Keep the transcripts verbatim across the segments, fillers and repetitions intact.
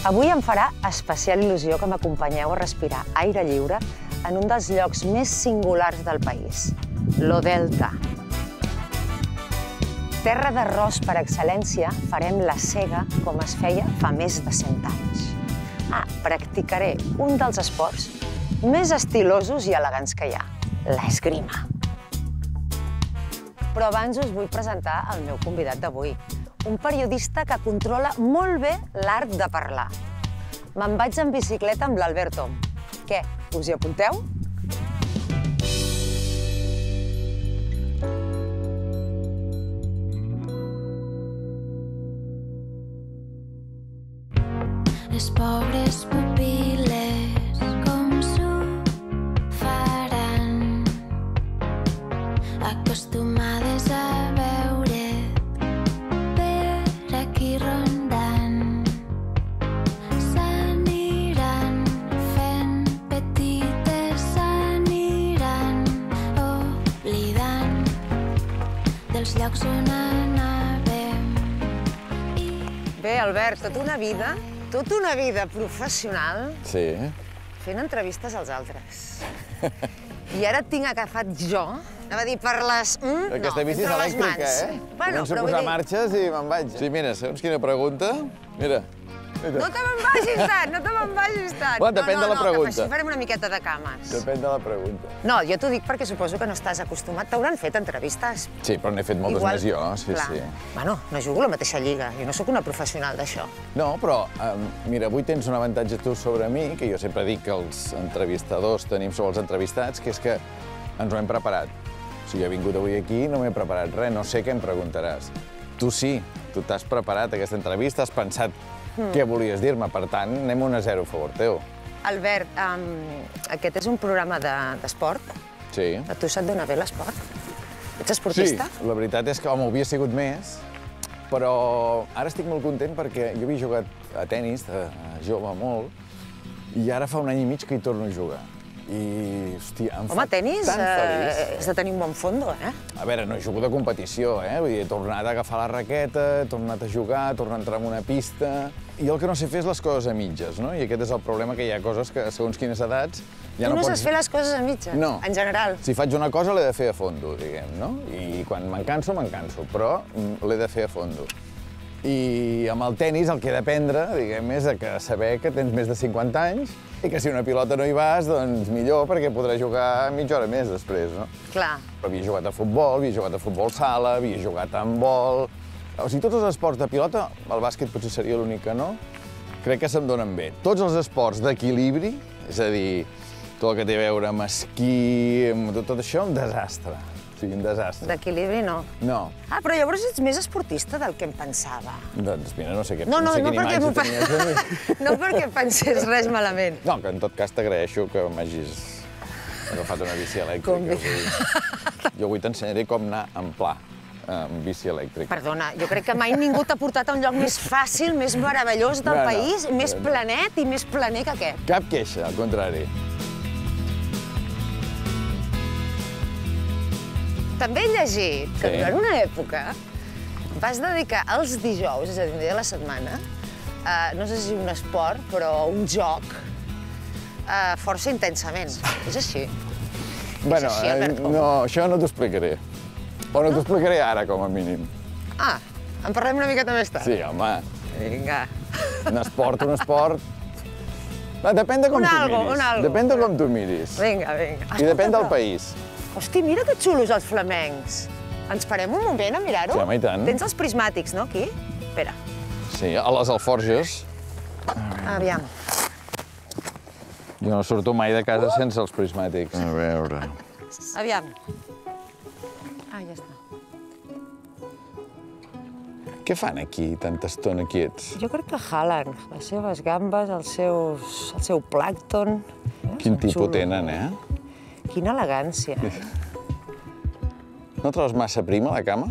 Avui em farà especial il·lusió que m'acompanyeu a respirar aire lliure en un dels llocs més singulars del país, lo Delta. Terra d'arròs per excel·lència, farem la sega com es feia fa més de cent anys. Ah, practicaré un dels esports més estilosos i elegants que hi ha, l'esgrima. Però abans us vull presentar el meu convidat d'avui, un periodista que controla molt bé l'art de parlar. Me'n vaig en bicicleta amb l'Alberto. Què, us hi apunteu? Les pobres pupil·les com s'ho faran, acostumades a veure per aquí rondant, s'aniran fent petites, s'aniran oblidant dels llocs on anàvem. Bé, Albert, tota una vida Tota una vida professional fent entrevistes als altres. I ara et tinc agafat jo, anava a dir per les... Aquesta bici és elèctrica, eh? Començo a posar marxes i me'n vaig. Sí, mira, segons quina pregunta... Mira. No te me'n vagis tant, no te me'n vagis tant. Bueno, depèn de la pregunta. No, no, que així farem una miqueta de cames. Depèn de la pregunta. No, jo t'ho dic perquè suposo que no estàs acostumat. T'hauran fet entrevistes. Sí, però n'he fet moltes més jo, sí, sí. Bueno, no jugo a la mateixa lliga. Jo no sóc una professional d'això. No, però, mira, avui tens un avantatge tu sobre mi, que jo sempre dic que els entrevistadors tenim sobre els entrevistats, que és que ens ho hem preparat. O sigui, he vingut avui aquí i no m'he preparat res, no sé què em preguntaràs. Tu sí, tu t'has preparat aquesta entrevista, has pensat què volies dir-me, per tant, anem un a zero a favor teu. Albert, aquest és un programa d'esport. Sí. A tu se't dona bé l'esport? Ets esportista? Sí, la veritat és que, home, ho havia sigut més, però ara estic molt content perquè jo havia jugat a tennis, de jove molt, i ara fa un any i mig que hi torno a jugar. I, hòstia, em fa tan feliç. Home, tenis has de tenir un bon fondo, eh? A veure, no he jugat de competició, eh? Vull dir, he tornat a agafar la raqueta, he tornat a jugar, he tornat a entrar en una pista... I el que no sé fer és les coses a mitges, no? I aquest és el problema, que hi ha coses que, segons quines edats... Tu no saps fer les coses a mitges? No. En general? Si faig una cosa, l'he de fer a fondo, diguem, no? I quan me'n canso, me'n canso, però l'he de fer a fondo. I amb el tenis el que he d'aprendre, diguem, és que saber que tens més de cinquanta anys i que si una pilota no hi vas, doncs millor, perquè podràs jugar mitja hora més després, no? Clar. Però havia jugat a futbol, havia jugat a futbol sala, havia jugat a handbol... O sigui, tots els esports de pilota, el bàsquet potser seria l'únic que no, crec que se'm donen bé. Tots els esports d'equilibri, és a dir, tot el que té a veure amb esquí, amb tot això, un desastre. O sigui, un desastre. D'equilibri no? No. Ah, però llavors ets més esportista del que em pensava. Doncs mira, no sé què, no, no, no sé no quina imatge tenies de mi. No perquè pensés res malament. No, que en tot cas t'agraeixo que m'hagis agafat una bici elèctrica. Avui. Jo avui t'ensenyaré com anar en pla, amb bici elèctrica. Perdona, jo crec que mai ningú t'ha portat a un lloc més fàcil, més meravellós del no, país, no, més no. planet i més planer que aquest. Cap queixa, al contrari. També he llegit que sí. Durant una època vas dedicar els dijous, és a dir, un dia de la setmana, a, no sé si un esport, però un joc, a, força intensament. És així? Bueno, és així, Alberto? No, això no t'ho explicaré. O no, no? T'ho explicaré ara, com a mínim. Ah, en parlem una miqueta més tard? Sí, home. Vinga. Un esport, un esport... No, depèn de com un tu algo, miris. Un algo. Depèn de com tu miris. Vinga, vinga. I depèn del país. Hosti, mira que xulos els flamencs. Ens parem un moment a mirar-ho? Sí, home, i tant. Tens els prismàtics, no, aquí? Espera. Sí, a les alforges. Aviam. Jo no surto mai de casa sense els prismàtics. A veure... Aviam. Ah, ja està. Què fan aquí, tanta estona quiets? Jo crec que jalen les seves gambes, els seus, el seu plàncton. Quin tipus tenen, eh? Quina elegància. No trobes massa prima, la cama?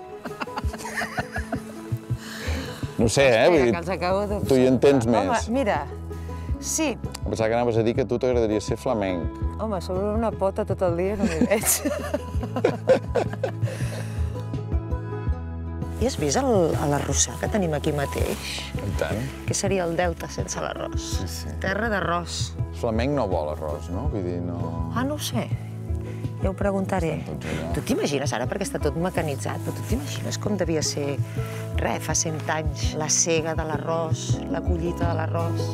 No sé, eh? Espera, que els acabo d'observar. Tu hi entens més. Home, mira, sí. Em pensava que anaves a dir que a tu t'agradaria ser flamenc. Home, sobre una pota tot el dia no m'hi veig. I has vist l'arrossar que tenim aquí mateix? I tant. Què seria el delta sense l'arròs? Sí, sí. Terra d'arròs. Flamenc no vol arròs, no? Vull dir, no... Ah, no ho sé. Ja ho preguntaré. Tu t'imagines, ara, perquè està tot mecanitzat, però tu t'imagines com devia ser, res, fa cent anys, la sega de l'arròs, la collita de l'arròs.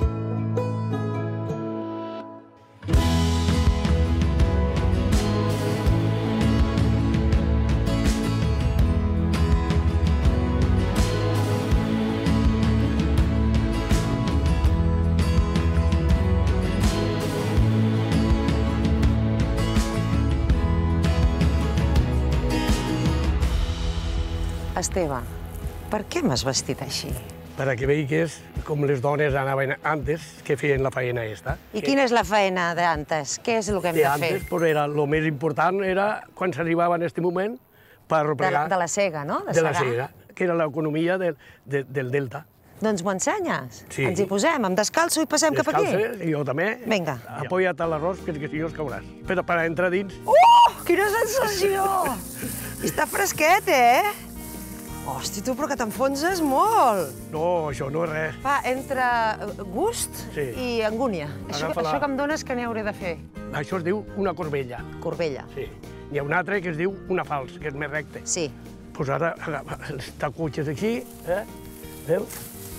Esteve, per què m'has vestit així? Para que veigues com les dones anaven antes que feien la feina esta. I quina és la feina d'antes? Què és el que hem de, de fer? antes, però era, lo més important era quan s'arribava en aquest moment per De, pregar... de la sega, no? De, de la sega, que era l'economia del, de, del delta. Doncs m'ho ensenyes? Sí. Ens hi posem, em descalço i passem cap aquí? Descalces, i jo també. Vinga. Apoya't a l'arròs, perquè si no es cauràs. Però per entrar dins... Uh! Quina sensació! Està fresquet, eh? Hosti, tu, però que t'enfonses molt. No, això no és res. Va, entre gust Sí. i angúnia. Això, Agafa la- això que em dones, que n'hi hauré de fer? Això es diu una corbella. Corbella. Sí. N'hi ha un altre que es diu una fals, que és més recte. Sí. Doncs ara agafa els tacutxes aquí, eh? Veus?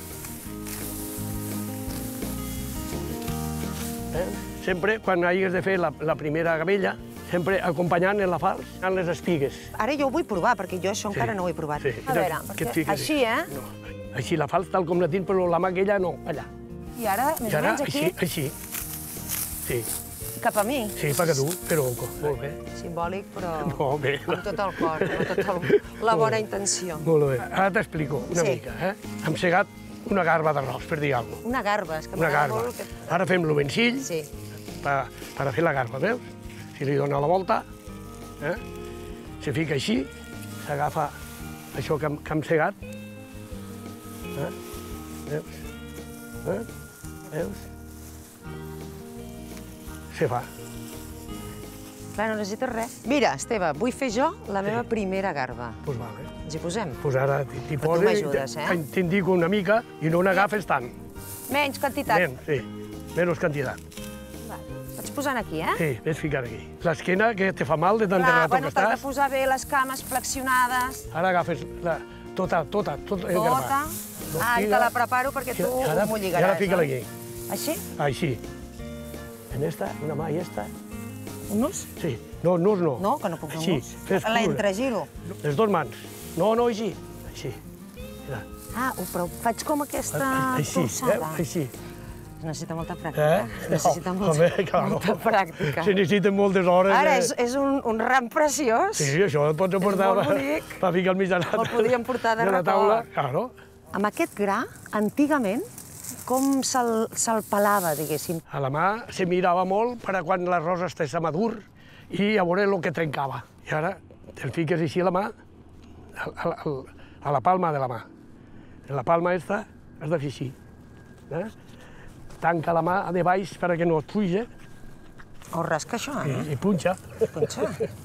Eh? Sempre, quan hagis de fer la, la primera gavella, sempre acompanyant en la fals, amb les espigues. Ara jo ho vull provar, perquè jo això encara no ho he provat. Sí. A veure, Que et perquè fiques així, eh? No. Així la fals, tal com la tens, però la mà aquella no, allà. I ara, més I o ara, menys aquí, així, així. Sí, cap a mi. sí, perquè tu, però molt bé. Simbòlic, però No, bé. amb tot el cor, amb tota la bona intenció. Molt bé. Ara t'explico una Sí. mica, eh? Hem segat una garba d'arròs, per dir alguna cosa. Una garba, és que Una m'agrada garba. molt que... Ara fem lo vencill Sí. per, per a fer la garba, veus? Si li dona la volta, eh? Se fica així, s'agafa això que hem, que hem segat. Eh? Veus? Eh? Veus? Se fa. Clar, no necessites res. Mira, Esteve, vull fer jo la meva primera garba. Doncs pues vale. Ens hi posem? Pues ara t'hi tu poses, m'ajudes, eh? t'indico una mica i no n'agafes tant. Menys quantitat. Men, sí, menys quantitat. Vale. Vaig posant aquí, eh? Sí, ves ficar aquí. L'esquena que te fa mal de tant de Clar, rato bueno, que t'has de estàs. posar bé les cames flexionades. Ara agafes la, tota, tota, tot el Tota. grapat. Ah, i te la preparo perquè tu Ara- m'ho I lligaràs. ara fica-la aquí. No? Així? Així. En esta, una mà i esta. Un nus? Sí. No, nus no. No, que no puc fer un Així. nus. Fes crura. L'entregiro. Les dues mans. No, no, així. Així. Mira. Ah, oh, però faig com aquesta Així, eh? torçada. Així. Necessita molta pràctica. Eh? Necessita No, molta, home, claro. molta pràctica. Se necessiten moltes hores. Ara, eh? és, és un, un ram preciós. Sí, això et pots aportar molt bonic. per ficar al mig de la, El podríem portar de de la record. taula. Claro. Amb aquest gra, antigament, com se'l se'l pelava, diguéssim? A la mà se mirava molt per a quan l'arròs estés madur i a veure el que trencava. I ara te'l fiques així a la mà, a, a, a, a la palma de la mà. En la palma esta has de fer així. Eh? Tanca la mà de baix perquè no et puja O rasca això, i, eh? i punxa. Punxa.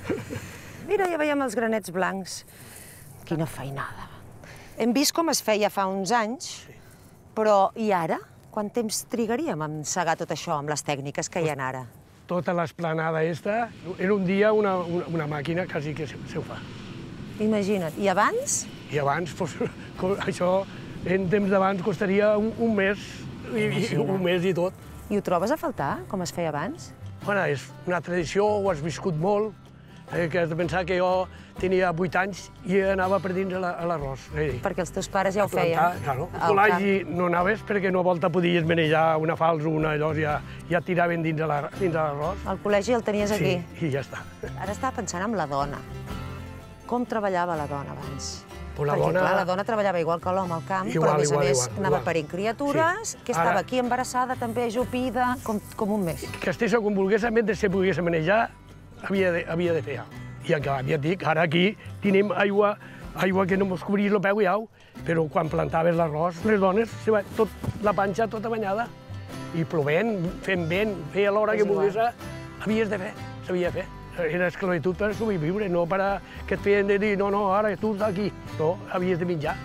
Mira, ja veiem els granets blancs. Quina feinada. Hem vist com es feia fa uns anys, però i ara? Quant temps trigaríem en segar tot això amb les tècniques que hi ha ara? Tota l'esplanada esta, en un dia una, una, una màquina quasi que se, se ho fa. Imagina't. I abans? I abans, pues, co- això, en temps d'abans costaria un, un mes, i, i, un mes i tot. I ho trobes a faltar, com es feia abans? Bueno, és una tradició, ho has viscut molt, eh, que has de pensar que jo tenia vuit anys i anava per dins a la- a l'arròs. Eh, Perquè els teus pares ja ho feien. plantar, claro. al Al col·legi no anaves perquè no volta podies manejar una falç o una allò, ja, ja tiraven dins de la- dins de l'arròs. camp. Al col·legi el tenies aquí. Sí, i ja està. Ara estava pensant en la dona. Com treballava la dona abans? Pues la Perquè, dona- clar, la dona treballava igual que l'home al camp, Igual, però a més igual, a més igual, anava igual. parint criatures, Sí. que estava Ara- aquí embarassada, també ajupida, com, com un mes. Que estigués com volgués, a més de se pogués manejar, havia de, havia de fer alguna cosa. I encara, ja et dic, ara aquí tenim aigua, aigua que no mos cobrís el peu i au, però quan plantaves l'arròs, les dones, se va, tot, la panxa tota banyada, i plovent, fent vent, feia l'hora És que igual. volgués, havies de fer, s'havia de fer. era esclavitud per sobreviure, no per a que et feien de dir, no, no, ara tu estàs aquí. No, havies de menjar.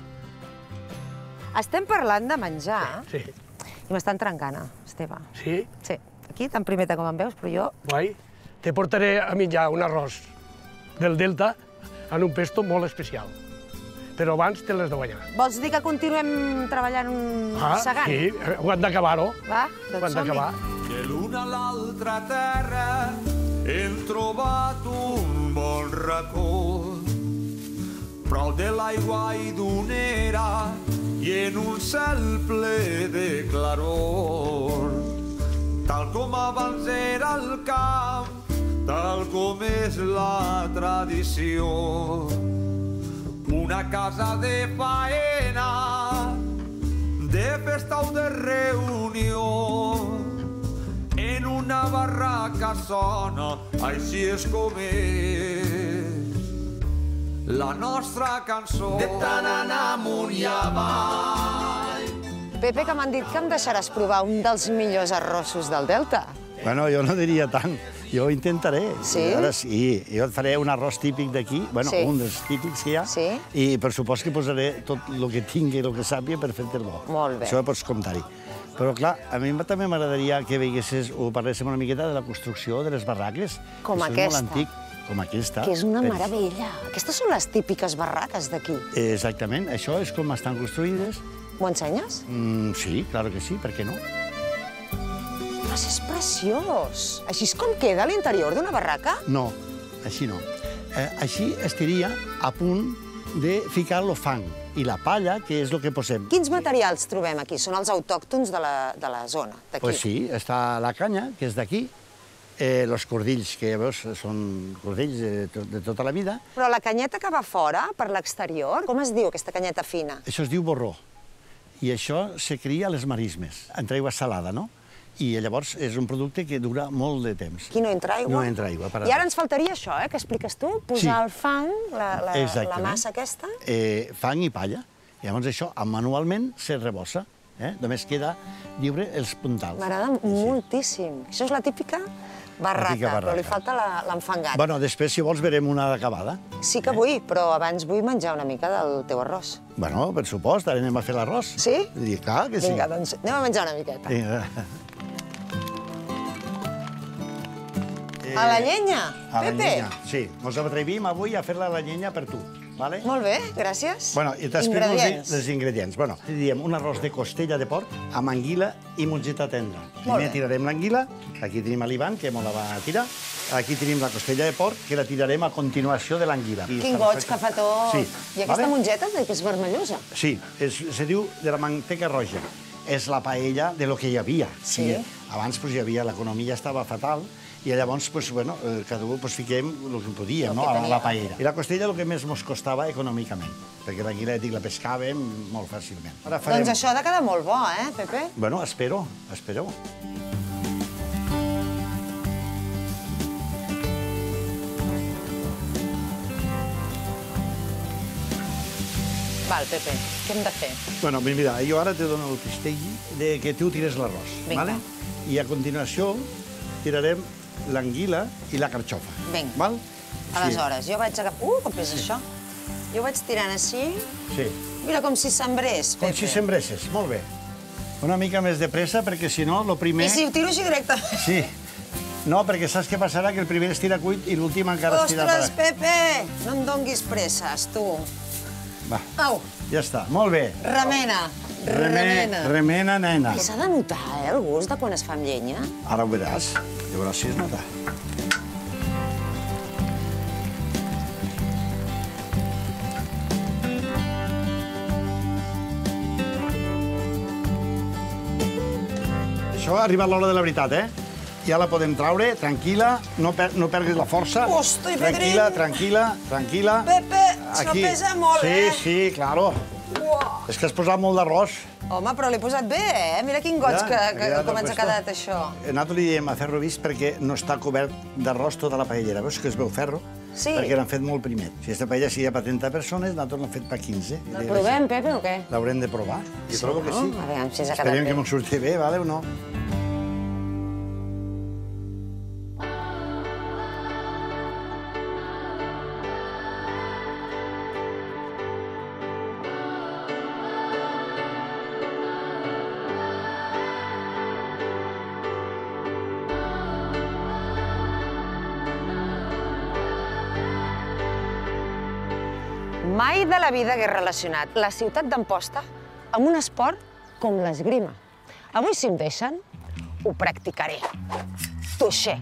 Estem parlant de menjar Sí. i m'estan trencant, Esteve. Sí? Sí, aquí tan primeta com em veus, però jo... Guai. Te portaré a menjar un arròs del Delta en un pesto molt especial. Però abans te l'has de guanyar. Vols dir que continuem treballant Ah, segant? sí, ho hem d'acabar-ho. Va, Ho doncs hem som-hi. d'acabar. De l'una a l'altra terra hem trobat un bon racó. Prou de l'aigua i d'unera i en un cel ple de claror. Tal com abans era el camp, tal com és la tradició. Una casa de faena, de festa o de reunió. En una barraca sona, així és com és la nostra cançó. De tant anar amunt i avall. Pepe, que m'han dit que em deixaràs provar un dels millors arrossos del Delta. Bueno, jo no diria tant. Jo ho intentaré. Sí? Ara sí. Jo et faré un arròs típic d'aquí, bueno, Sí. un dels típics que hi ha, Sí. i per supost que posaré tot el que tingui i el que sàpiga per fer-te bo. Molt bé. Això pots comptar-hi. Però, clar, a mi també m'agradaria que veiessis o parléssim una miqueta de la construcció de les barraques. Com que això aquesta. És molt antic, com aquesta. Que és una Però- meravella. Aquestes són les típiques barraques d'aquí. Exactament, això és com estan construïdes. M'ho ensenyes? Mm, sí, claro que sí, per què no? Però si és preciós. Així és com queda l'interior d'una barraca? No, així no. Eh, així estaria a punt de ficar el fang i la palla, que és el que posem. Quins materials trobem aquí? Són els autòctons de la, de la zona, d'aquí? Pues sí, està la canya, que és d'aquí, eh, els cordills, que ja veus, són cordills de, to de tota la vida. Però la canyeta que va fora, per l'exterior, com es diu aquesta canyeta fina? Això es diu borró. I això se cria a les marismes, entre aigua salada, no? I llavors és un producte que dura molt de temps. Aquí no entra aigua? No entra aigua. Per I ara ens faltaria això, eh, que expliques tu, posar Sí. el fang, la, la, la Exactament. massa aquesta. Eh, fang i palla. I llavors això manualment se rebossa. Eh? Només queda lliure els puntals. M'agrada moltíssim. Això és la típica barraca, típica barraca. però li falta la- l'enfangat. Bueno, després, si vols, verem una d'acabada. Sí que vull, però abans vull menjar una mica del teu arròs. Bueno, per supost, ara anem a fer l'arròs. Sí? I clar que sí. Vinga, doncs anem a menjar una miqueta. Vinga. A la llenya, A la Pepe. llenya, sí. Ens atrevim avui a fer-la a la llenya per tu, vale? Molt bé, gràcies. Bueno, i t'explico els, Ingredients. els ingredients. Bueno, diem un arròs de costella de porc amb anguila i mongeta tendra. Molt Primer bé. tirarem l'anguila, aquí tenim l'Ivan, que me la va tirar. Aquí tenim la costella de porc, que la tirarem a continuació de l'anguila. Quin goig que fa tot. Sí. I aquesta vale? mongeta que és vermellosa. Sí, es, se diu de la manteca roja. És la paella de lo que hi havia. Sí. I abans pues, hi havia, l'economia estava fatal, i llavors, pues, bueno, eh, cada un pues, fiquem el que podíem, El no? que a teníem. la paella. I la costella el que més ens costava econòmicament, perquè l'anguila, dic, la pescàvem molt fàcilment. Ara farem... Doncs això ha de quedar molt bo, eh, Pepe? Bueno, espero, espero. Val, Pepe, què hem de fer? Bueno, mira, jo ara te dono el castell de que tu tires l'arròs, Vinga. vale? I a continuació tirarem l'anguila i la carxofa. Vinga. Val? Aleshores, jo vaig agafar... Uh, com pesa això? Jo vaig tirant així. Sí. Mira, com si sembrés, Com Pepe. si sembresses, molt bé. Una mica més de pressa, perquè si no, el primer... I si ho tiro així directament? Sí. No, perquè saps què passarà? Que el primer es tira cuit i l'últim encara es tira... Ostres, Pepe! No em donguis presses, tu. Va, Au, ja està, molt bé. remena, Reme- remena. Remena, nena. I s'ha de notar, eh, el gust de quan es fa amb llenya. Ara ho veuràs. Ja veuràs si es nota. Això ha arribat l'hora de la veritat, eh? Ja la podem traure, tranquil·la, no, per, no perdis la força. Hosti, tranquil·la, Pedrín. tranquil·la, tranquil·la. Pepe, això pesa molt, sí, eh? Sí, sí, claro. Uah. És que has posat molt d'arròs. Home, però l'he posat bé, eh? Mira quin goig Ja, que, que, ja com ens ha puesto. quedat això. Nosaltres li diem a ferro vist perquè no està cobert d'arròs tota la paellera. Veus que es veu ferro? Sí. Perquè l'han fet molt primer. Si aquesta paella seria per trenta persones, nosaltres l'hem fet per quinze. La provem, Pepe, o què? L'haurem de provar. Jo trobo que no? sí. A veure si ens ha quedat Esperem bé. que ens surti bé, vale o no? Mai de la vida hagués relacionat la ciutat d'Amposta amb un esport com l'esgrima. Avui, si em deixen, ho practicaré. Touché.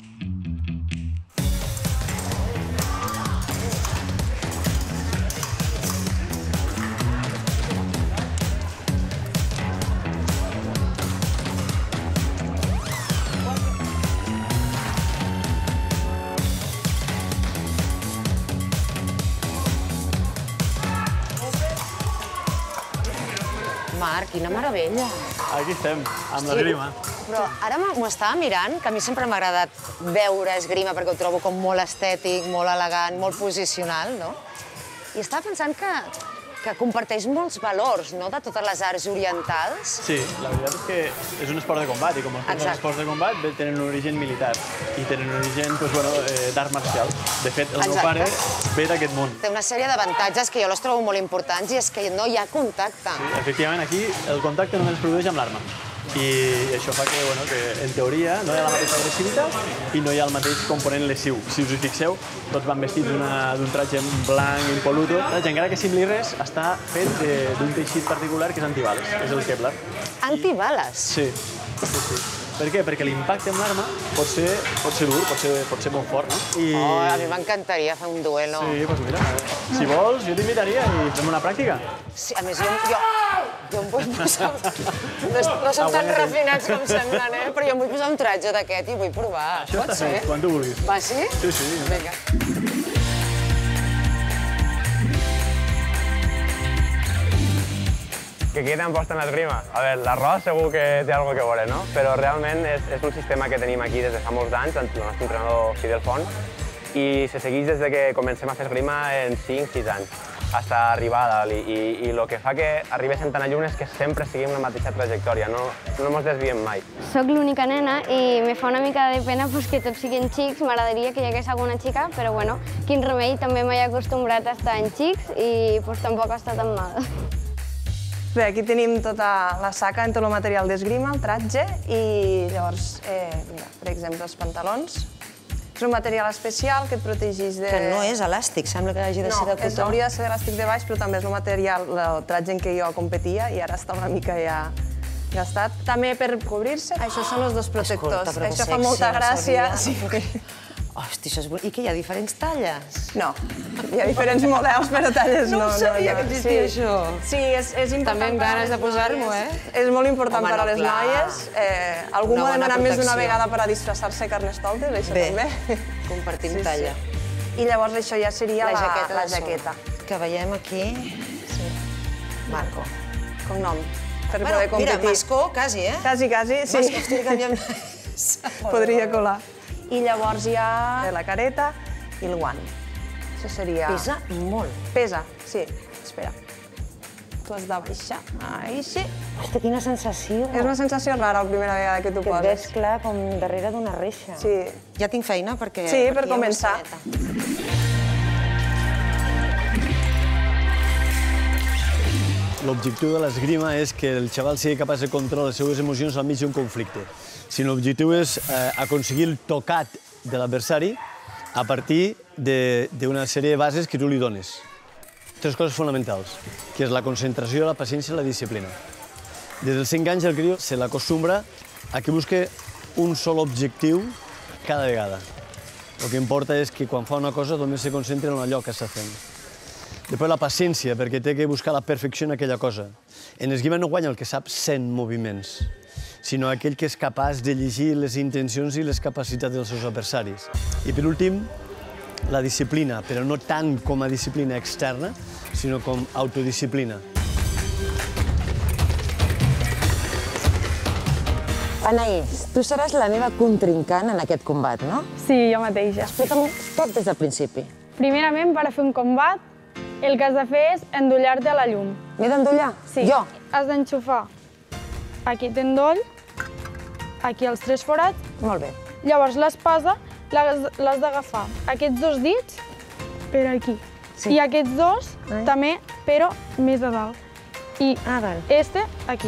Marc, quina meravella. Aquí estem, amb l'esgrima. Però ara m'ho estava mirant, que a mi sempre m'ha agradat veure esgrima perquè ho trobo com molt estètic, molt elegant, molt posicional, no? I estava pensant que, que comparteix molts valors, no?, de totes les arts orientals. Sí, la veritat és que és un esport de combat, i com els esports de combat tenen un origen militar i tenen un origen d'art marcial. De fet, el meu pare ve d'aquest món. Té una sèrie d'avantatges que jo els trobo molt importants i és que no hi ha contacte. Sí, efectivament, aquí el contacte només es produeix amb l'arma. I això fa que, bueno, que, en teoria, no hi ha la mateixa agressivitat i no hi ha el mateix component lesiu. Si us hi fixeu, tots van vestits d'un tratge blanc, impoluto. Tratge, encara que sembli res, està fet d'un teixit particular que és antibales, és el Kevlar. Antibales? Sí, sí, sí. Per què? Perquè l'impacte amb l'arma pot ser, pot ser dur, pot ser, pot ser molt fort, no? I... Oh, a mi m'encantaria fer un duelo. Sí, doncs mira, si vols, jo t'invitaria i fem una pràctica. Sí, a més, jo, jo, jo em vull posar... No, no som tan refinats com semblen, eh? Però jo em vull posar un tratge d'aquest i vull provar. Això pot està ser? fet, quan tu vulguis. Va, sí? Sí, sí. Vinga. Que aquí t'emposta en l'esgrima. A veure, l'arròs segur que té alguna cosa a veure, no? Però realment és, és un sistema que tenim aquí des de fa molts anys, el nostre entrenador Fidel Font, i se segueix des de que comencem a fer esgrima en cinc sis anys, fins a arribar a dalt. I, i el que fa que arribéssim tan a lluny és que sempre seguim la mateixa trajectòria, no, no ens desviem mai. Soc l'única nena i me fa una mica de pena pues, que tots siguin xics. M'agradaria que hi hagués alguna xica, però bueno, quin remei, també m'he acostumbrat a estar en xics i pues, tampoc ha estat tan mal. Bé, aquí tenim tota la saca en tot el material d'esgrima, el tratge, i llavors, eh, mira, per exemple, els pantalons. És un material especial que et protegeix de... Que no és elàstic, sembla que hagi de ser de cotó. No, hauria de ser elàstic de baix, però també és el material, el tratge en què jo competia, i ara està una mica ja gastat. També per cobrir-se, això són els dos protectors. Escolta, però que això fa sexy, molta no gràcia. sabia. Hosti, això és bonic. I què, hi ha diferents talles? No, hi ha diferents models, però talles no. No sabia que existia això. Sí, és important. També amb ganes de posar-m'ho, eh? És molt important per a les noies. Algú m'ho ha demanat més d'una vegada per a disfressar-se Carnestoltes, això també. Bé, compartim talla. I llavors això ja seria la jaqueta. Que veiem aquí... Marco. Cognom, per poder competir. Mira, Mascó, quasi, eh? Quasi, quasi, sí. Mascó, estic canviant... Podria colar. I llavors hi ha la careta i el guant. Això seria... Pesa molt. Pesa, sí. Espera. Tu has de baixar. Així. Hosti, quina sensació. És una sensació rara la primera vegada que t'ho poses. Que et ves clar com darrere d'una reixa. Sí. Ja tinc feina perquè... Sí, per començar. L'objectiu de l'esgrima és que el xaval sigui capaç de controlar les seves emocions al mig d'un conflicte. Si l'objectiu és aconseguir el tocat de l'adversari a partir d'una sèrie de bases que tu li dones. Tres coses fonamentals, que és la concentració, la paciència i la disciplina. Des dels cinc anys el crió se l'acostumbra a que busque un sol objectiu cada vegada. El que importa és que quan fa una cosa només se concentra en allò que està fent. Després la paciència, perquè té que buscar la perfecció en aquella cosa. En esgrima no guanya el que sap cent moviments, sinó aquell que és capaç de llegir les intencions i les capacitats dels seus adversaris. I per últim, la disciplina, però no tant com a disciplina externa, sinó com autodisciplina. Anaïs, tu seràs la meva contrincant en aquest combat, no? Sí, jo mateixa. Explica'm tot des del principi. Primerament, per a fer un combat, el que has de fer és endollar-te a la llum. M'he d'endollar? Sí. Jo? Has d'enxufar aquí t'endoll, aquí els tres forats. Molt bé. Llavors l'espasa l'has d'agafar aquests dos dits per aquí. I aquests dos també, però més a dalt. I este aquí.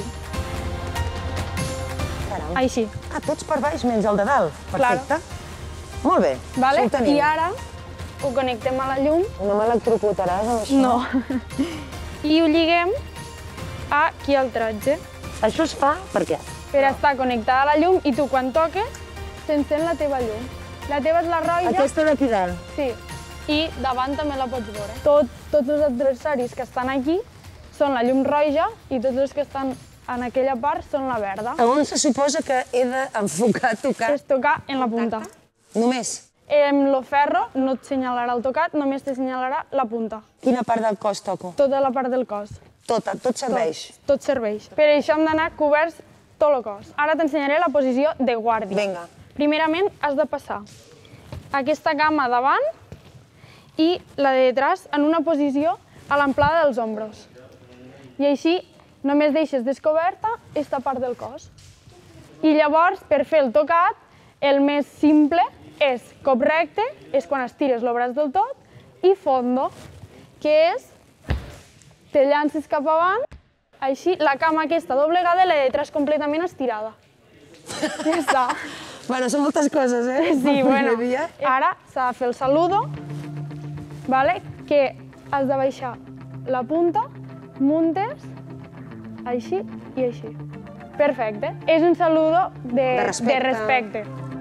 Així. Ah, tots per baix menys el de dalt. Perfecte. Molt bé. I ara ho connectem a la llum. No m'electrocutaràs amb això? No. I ho lliguem aquí al tratge. Això es fa per què? Per estar connectada a la llum i tu quan toques s'encén la teva llum. La teva és la roja. Aquesta d'aquí dalt? Sí. I davant també la pots veure. Tot, tots els adversaris que estan aquí són la llum roja i tots els que estan en aquella part són la verda. A on se suposa que he d'enfocar, tocar? És tocar en la punta. Només? Amb el ferro no et senyalarà el tocat, només t'assenyalarà la punta. Quina part del cos toco? Tota la part del cos. Tota, tot serveix? Tot, tot serveix. Per això hem d'anar coberts tot el cos. Ara t'ensenyaré la posició de guàrdia. Vinga. Primerament has de passar aquesta cama davant i la de detrás en una posició a l'amplada dels ombros. I així només deixes descoberta aquesta part del cos. I llavors, per fer el tocat, el més simple és cop recte, és quan estires el braç del tot, i fondo, que és te llances cap avant, així la cama aquesta doblegada i la de detrás completament estirada. Ja està. Bueno, són moltes coses, eh? Sí, bueno. Ara s'ha de fer el saludo, vale? Que has de baixar la punta, muntes, així i així. Perfecte. És un saludo de, de respecte. De respecte.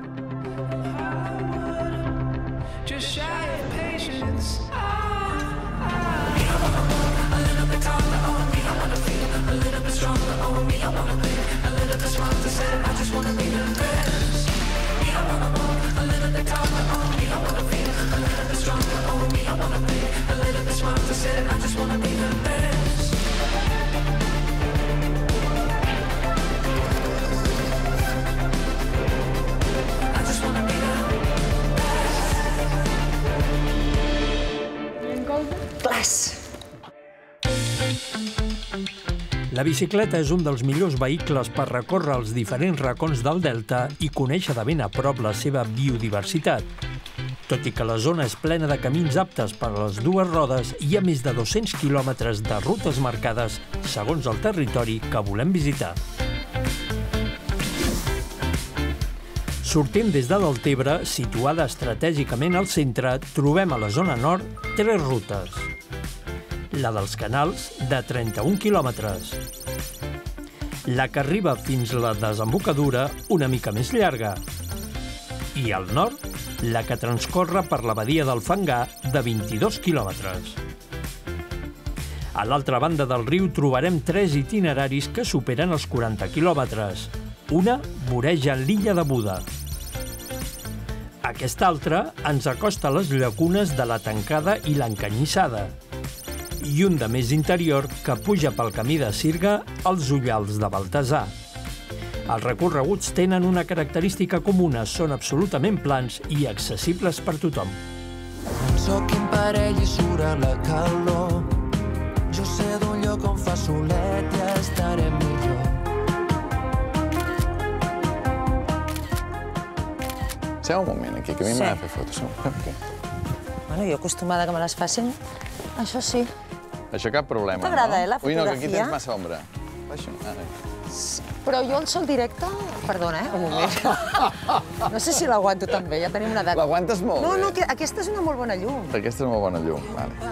Just shy of patience. A little bit taller on me, I wanna feel a little bit stronger on me, I wanna be a little bit smarter, said I just wanna be the best. Me, I wanna move a little bit taller on me, I wanna feel a little bit stronger on me, I wanna be a little bit smarter, said I just wanna be the best. I just wanna be the Clas! La bicicleta és un dels millors vehicles per recórrer els diferents racons del delta i conèixer de ben a prop la seva biodiversitat. Tot i que la zona és plena de camins aptes per a les dues rodes, hi ha més de dos-cents quilòmetres de rutes marcades segons el territori que volem visitar. Sortint des de Deltebre, situada estratègicament al centre, trobem a la zona nord tres rutes. La dels Canals, de trenta-un quilòmetres. La que arriba fins a la desembocadura, una mica més llarga. I al nord, la que transcorre per la badia del Fangar, de vint-i-dos quilòmetres. A l'altra banda del riu trobarem tres itineraris que superen els quaranta quilòmetres. Una voreja l'illa de Buda. Aquesta altra ens acosta a les llacunes de la Tancada i l'Encanyissada. I un de més interior que puja pel camí de Sirga als Ullals de Baltasar. Els recorreguts tenen una característica comuna, són absolutament plans i accessibles per tothom. Penso que en parell i sura la calor. Jo sé d'un lloc on fa solet i estarem millor. Seu un moment aquí, que a mi m'ha de fer fotos. Bueno, jo acostumada que me les facin, això sí. Això cap problema, no? T'agrada, eh, la Ui, no, que aquí fotografia? tens massa ombra. Baixo. Però jo el sol directe... Perdona, eh, un moment. No sé si l'aguanto tan bé, ja tenim una edat. L'aguantes molt bé. No, no, que aquesta és una molt bona llum. Aquesta és molt bona llum, vale.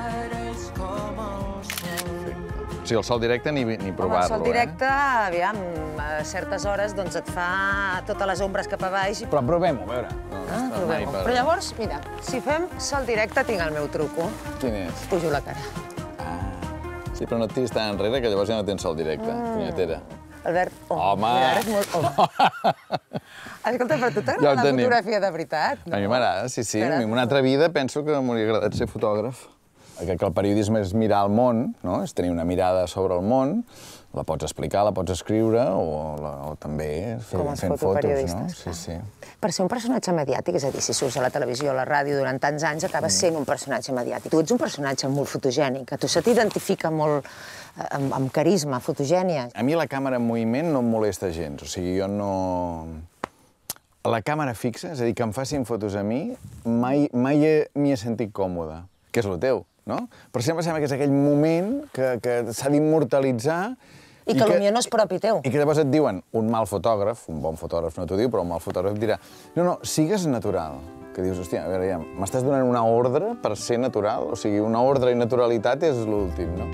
O sigui, el sol directe ni, ni provar-lo, eh? El sol directe, aviam, a certes hores doncs et fa totes les ombres cap a baix. Però provem-ho, a veure. Ah, provem-ho. Però llavors, mira, si fem sol directe tinc el meu truco. Quin és? Pujo la cara. Ah, sí, però no et tiris tan enrere, que llavors ja no tens sol directe, punyetera. Albert, oh, Home! mira, eres molt... Oh. Escolta, però tu t'agrada la fotografia de veritat, no? A mi m'agrada, sí, sí. En una altra vida penso que m'hauria agradat ser fotògraf. Que el periodisme és mirar el món, no? És tenir una mirada sobre el món, la pots explicar, la pots escriure o, la, o també fer, fent fotos, no? Sí, sí. Per ser un personatge mediàtic, és a dir, si surts a la televisió o a la ràdio durant tants anys, acabes sent un personatge mediàtic. Tu ets un personatge molt fotogènic, a tu se t'identifica molt amb, amb carisma, fotogènia. A mi la càmera en moviment no em molesta gens, o sigui, jo no... La càmera fixa, és a dir, que em facin fotos a mi, mai, mai m'hi he sentit còmode, que és el teu. No? Però sempre sembla que és aquell moment que, que s'ha d'immortalitzar... I que potser no és propi teu. I que llavors et diuen, un mal fotògraf, un bon fotògraf no t'ho diu, però un mal fotògraf dirà no, no, sigues natural. que dius, hòstia, a veure, ja, m'estàs donant una ordre per ser natural? O sigui, una ordre i naturalitat és l'últim, no?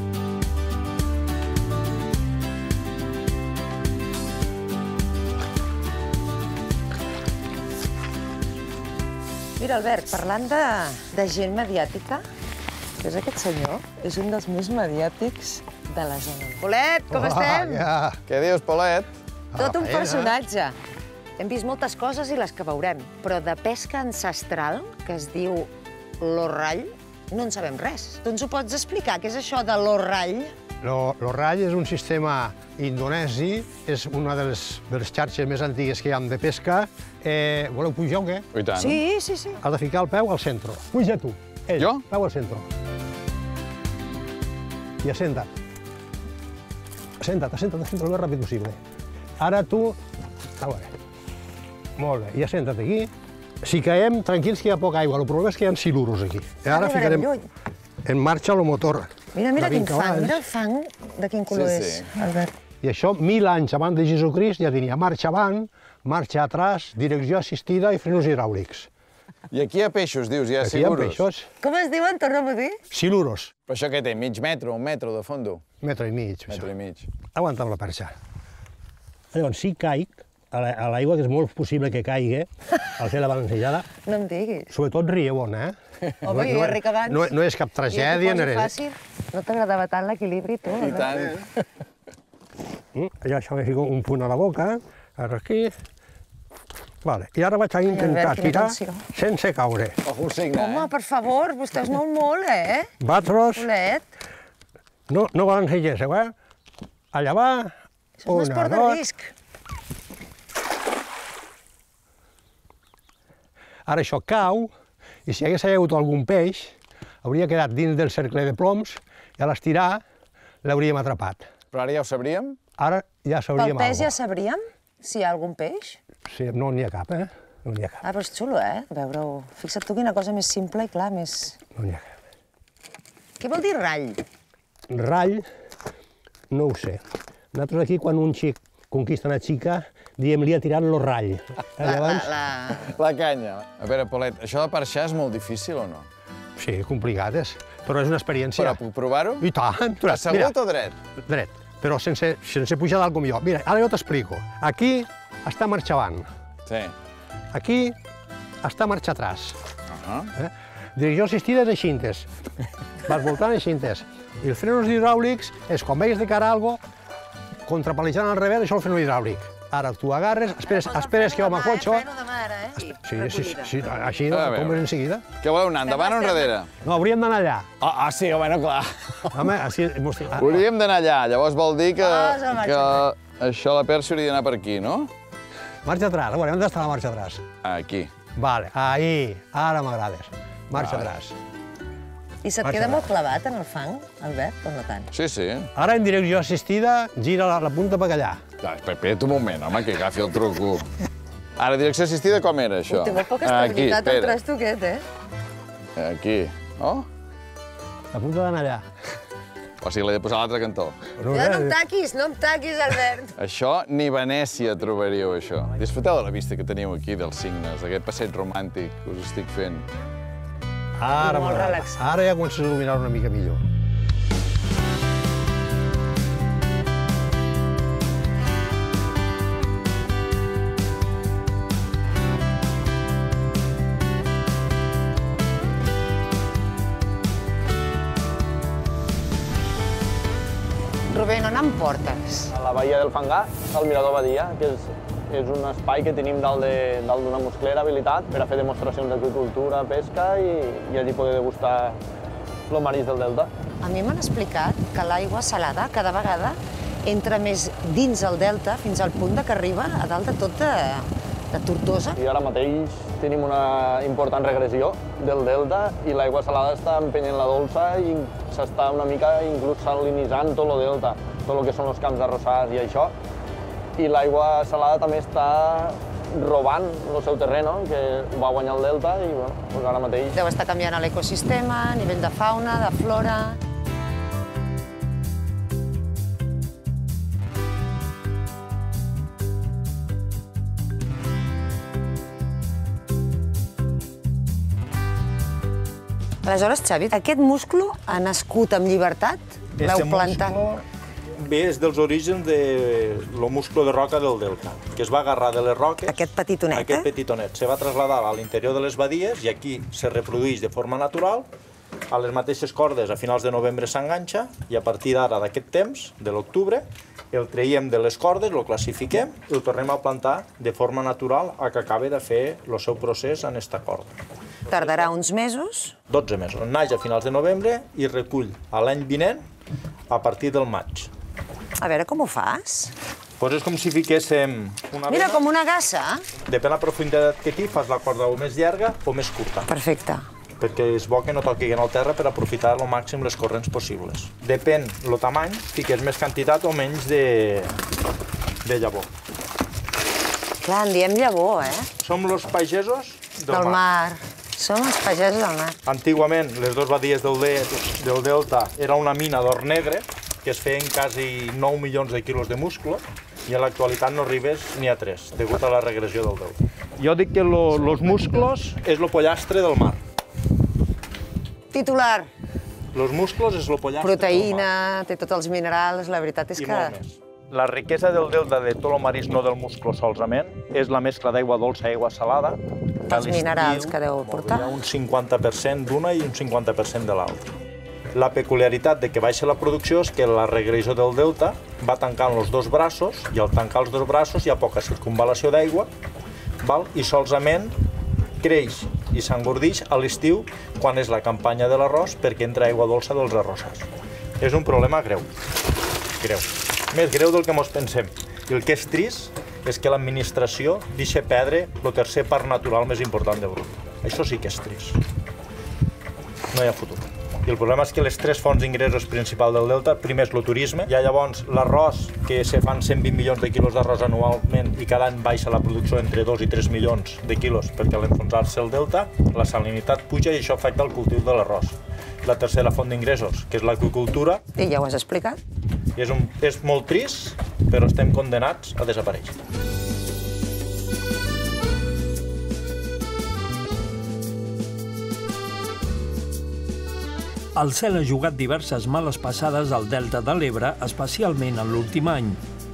Mira, Albert, parlant de, de gent mediàtica, és aquest senyor, és un dels més mediàtics de la zona. Polet, com estem? Ja. Què dius, Polet? Tot un personatge. Hem vist moltes coses i les que veurem, però de pesca ancestral, que es diu l'orrall, no en sabem res. Tu ens ho pots explicar? Què és això de l'orrall? L'orrall és un sistema indonesi, és una de les, de les xarxes més antigues que hi ha de pesca. Eh, voleu pujar o què? I tant. Sí, sí, sí. Has de ficar el peu al centre. Puja tu. Ell, jo? Peu al centre. I assenta't. Assenta't, assenta't, assenta't el més ràpid possible. Ara tu... A veure. Molt bé, i assenta't aquí. Si caiem, tranquils que hi ha poca aigua. El problema és que hi ha silurs aquí. I ara ficarem en marxa el motor. Mira, mira quin fang, mira el fang de quin color és, Albert. I això, mil anys abans de Jesucrist, ja tenia marxa avant, marxa atrás, direcció assistida i frenos hidràulics. I aquí hi ha peixos, dius, hi ha Aquí hi ha siluros. peixos. Com es diuen? Torna-m'ho a dir. Siluros. Però això què té? Mig metre, un metre de fondo? Metre i mig. Metre i mig. Aguanta amb la perxa. Llavors, si caic a l'aigua, que és molt possible que caigui, al fer la balancejada, no em diguis. Sobretot rieu, eh? Home, jo ja ric abans. No, no és cap tragèdia. I fàcil. No t'agradava tant l'equilibri, tu? I tant. Mm, ja això me fico un punt a la boca, ara aquí. Vale. I ara vaig a intentar Albert, tirar atenció. sense caure. Ojo el signe, Home, per favor, vostè es mou molt, eh? Batros. Polet. No, no balancegéssiu, eh? Allà va. Això és un esport de risc. Ara això cau, i si hagués hagut algun peix, hauria quedat dins del cercle de ploms, i a l'estirar l'hauríem atrapat. Però ara ja ho sabríem? Ara ja sabríem Pel peix alguna ja sabríem si hi ha algun peix? Sí, no n'hi ha cap, eh? No n'hi ha cap. Ah, però és xulo, eh? Veure-ho. Fixa't tu quina cosa més simple i clar, més... No n'hi ha cap. Què vol dir rall? Rall, no ho sé. Nosaltres aquí, quan un xic conquista una xica, diem, li ha tirat lo rall. Llavors... La, la... la canya. A veure, Polet, això de perxar és molt difícil o no? Sí, complicat és, però és una experiència. Però puc provar-ho? I tant. Assegut o dret? Dret, però sense, sense pujar dalt com jo. Mira, ara jo t'explico. Aquí està marxa avant. Sí. Aquí està marxa atrás. Uh -huh. eh? Direcció assistida és aixintes. Vas voltant aixintes. I els frenos hidràulics és quan veies de cara a algo, contrapalejant al revés, això és el freno hidràulic. Ara tu agarres, esperes, esperes que va amb el cotxe... Sí, sí, sí, així com és en seguida. Què voleu anar, endavant o enrere? No, hauríem d'anar allà. Ah, ah, sí, bueno, clar. Home, així... Hauríem d'anar allà, llavors vol dir que, que això, la perxa hauria d'anar per aquí, no? Marxa atrás, a veure, on està la marxa atrás? Aquí. Vale, ahí, ara m'agrades. Marxa atrás. I se't queda molt clavat en el fang, Albert, o no tant? Sí, sí. Ara, en direcció assistida, gira la, la punta per allà. Espera't un moment, home, que agafi el truco. Ara, direcció assistida, com era, això? Té molt poca estabilitat el trasto aquest, eh? Aquí. Oh? La punta d'anar allà. O sigui, l'he de posar a l'altre cantó. No, no em taquis, no em taquis, Albert. Això, ni Venècia trobaríeu, això. Disfruteu de la vista que teniu aquí, dels signes, d'aquest passeig romàntic que us estic fent. Ara m'agrada. Ara ja comences a il·luminar una mica millor. Rubén, on em portes? A la bahia del Fangar, al Mirador Badia, que és, és un espai que tenim dalt d'una musclera habilitat per a fer demostracions d'agricultura, pesca i, i allí poder degustar el marís del delta. A mi m'han explicat que l'aigua salada cada vegada entra més dins el delta fins al punt que arriba a dalt de tot de, de Tortosa. I ara mateix tenim una important regressió del delta i l'aigua salada està empenyent la dolça i s'està una mica inclús salinitzant tot el delta, tot el que són els camps arrossars i això. I l'aigua salada també està robant el seu terreno, que ho va guanyar el delta i bueno, doncs ara mateix... Deu estar canviant l'ecosistema, a nivell de fauna, de flora... Aleshores, Xavi, aquest musclo ha nascut amb llibertat? L'heu plantat? Bé, és dels orígens del musclo de roca del delta, que es va agarrar de les roques... Aquest petitonet, Aquest petitonet. Se va traslladar a l'interior de les badies i aquí se reprodueix de forma natural. A les mateixes cordes, a finals de novembre s'enganxa i a partir d'ara, d'aquest temps, de l'octubre, el traiem de les cordes, el classifiquem i el tornem a plantar de forma natural a que acabi de fer el seu procés en esta corda. Tardarà uns mesos? dotze mesos. Naix a finals de novembre i recull a l'any vinent a partir del maig. A veure, com ho fas? Pues és com si fiquéssim una Mira, vena. com una gassa. Depèn de la profunditat que aquí, fas la corda o més llarga o més curta. Perfecte. Perquè és bo que no toqui en el terra per aprofitar al màxim les corrents possibles. Depèn el tamany, fiques més quantitat o menys de, de llavor. Clar, en diem llavor, eh? Som els pagesos del, Del mar. mar. Som els pagesos del mar. Antigament, les dues badies del, de, del delta era una mina d'or negre que es feien quasi nou milions de quilos de muscle i en l'actualitat no arribes ni a tres, degut a la regressió del delta. Jo dic que els musclos és el pollastre del mar. Titular. Els musclos és el pollastre Proteïna, té tots els minerals, la veritat és I que... molt més. La riquesa del delta de tot el marís, no del musclo solament, és la mescla d'aigua dolça i aigua salada. Els minerals que deu portar. Hi ha un cinquanta per cent d'una i un cinquanta per cent de l'altra. La peculiaritat de que baixa la producció és que la regressió del delta va tancant els dos braços i al tancar els dos braços hi ha poca circunvalació d'aigua i solament creix i s'engordix a l'estiu quan és la campanya de l'arròs perquè entra aigua dolça dels arrossars. És un problema greu, greu. Més greu del que ens pensem. I el que és trist és que l'administració deixa perdre el tercer parc natural més important d'Europa. Això sí que és trist. No hi ha futur. I el problema és que les tres fonts d'ingressos principals del delta, primer és el turisme, hi ha llavors l'arròs, que se fan cent vint milions de quilos d'arròs anualment i cada any baixa la producció entre dos i tres milions de quilos perquè a l'enfonsar-se el delta, la salinitat puja i això afecta el cultiu de l'arròs. La tercera font d'ingressos, que és l'aqüicultura. I ja ho has explicat. És, un, és molt trist, però estem condenats a desaparèixer. El cel ha jugat diverses males passades al delta de l'Ebre, especialment en l'últim any.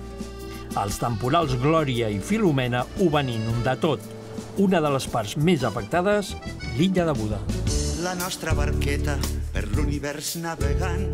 Els temporals Glòria i Filomena ho van inundar tot. Una de les parts més afectades, l'illa de Buda. La nostra barqueta per l'univers navegant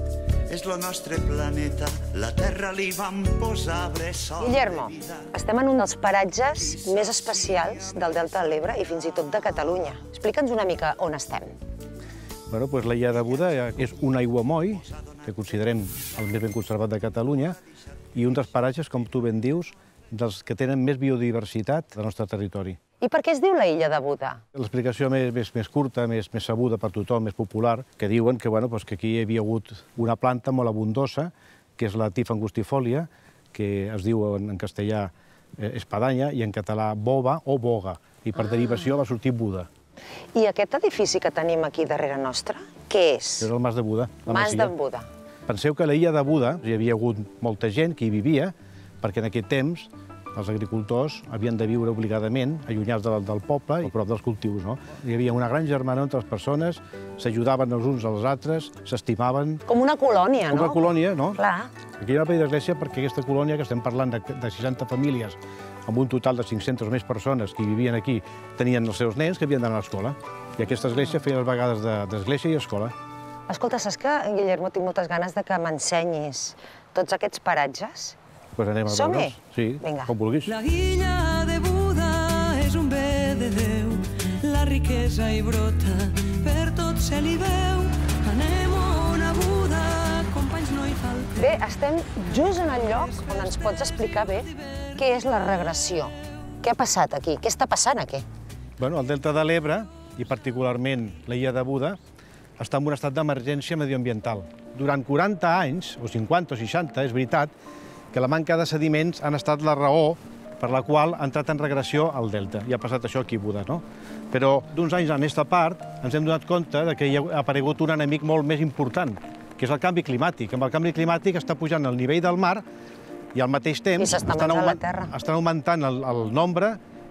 és el nostre planeta, la Terra li vam posar bressol. Guillermo, estem en un dels paratges més especials del delta de l'Ebre i fins i tot de Catalunya. Explica'ns una mica on estem. Bueno, doncs l'illa de Buda és un aiguamoll, que considerem el més ben conservat de Catalunya, i un dels paratges, com tu ben dius, dels que tenen més biodiversitat del nostre territori. I per què es diu la illa de Buda? L'explicació més, més, més curta, més, més sabuda per tothom, més popular, que diuen que, bueno, doncs que aquí hi havia hagut una planta molt abundosa, que és la Tif angustifolia, que es diu en, en castellà eh, espadanya i en català bova o boga, i per ah. derivació va sortir Buda. I aquest edifici que tenim aquí darrere nostre, què és? És el Mas de Buda. Mas de Buda. Penseu que a l'illa de Buda hi havia hagut molta gent que hi vivia, perquè en aquest temps els agricultors havien de viure obligadament allunyats del, del poble i a prop dels cultius. No? Hi havia una gran germana entre les persones, s'ajudaven els uns als altres, s'estimaven... Com una colònia, no? Com una colònia, no? Clar. Aquí hi ha una petita església perquè aquesta colònia, que estem parlant de, de seixanta famílies, amb un total de cinc-centes o més persones que vivien aquí, tenien els seus nens que havien d'anar a l'escola. I aquesta església feia les vegades d'església i escola. Escolta, saps que, Guillermo, tinc moltes ganes de que m'ensenyis tots aquests paratges? Doncs anem a veure'ls. Som-hi? Sí, vinga. Com vulguis. La illa de Buda és un bé de Déu, la riquesa hi brota, per tot se li veu. Anem on a Buda, companys no hi falten. Bé, estem just en el lloc on ens pots explicar bé què és la regressió. Què ha passat aquí? Què està passant aquí? Bueno, el delta de l'Ebre, i particularment l'illa de Buda, està en un estat d'emergència medioambiental. Durant quaranta anys, o cinquanta o seixanta, és veritat, que la manca de sediments han estat la raó per la qual ha entrat en regressió al delta. I ha passat això aquí a Buda, no? Però d'uns anys en aquesta part ens hem donat compte que hi ha aparegut un enemic molt més important, que és el canvi climàtic. Amb el canvi climàtic està pujant el nivell del mar i al mateix temps estan, augment, estan augmentant el, el nombre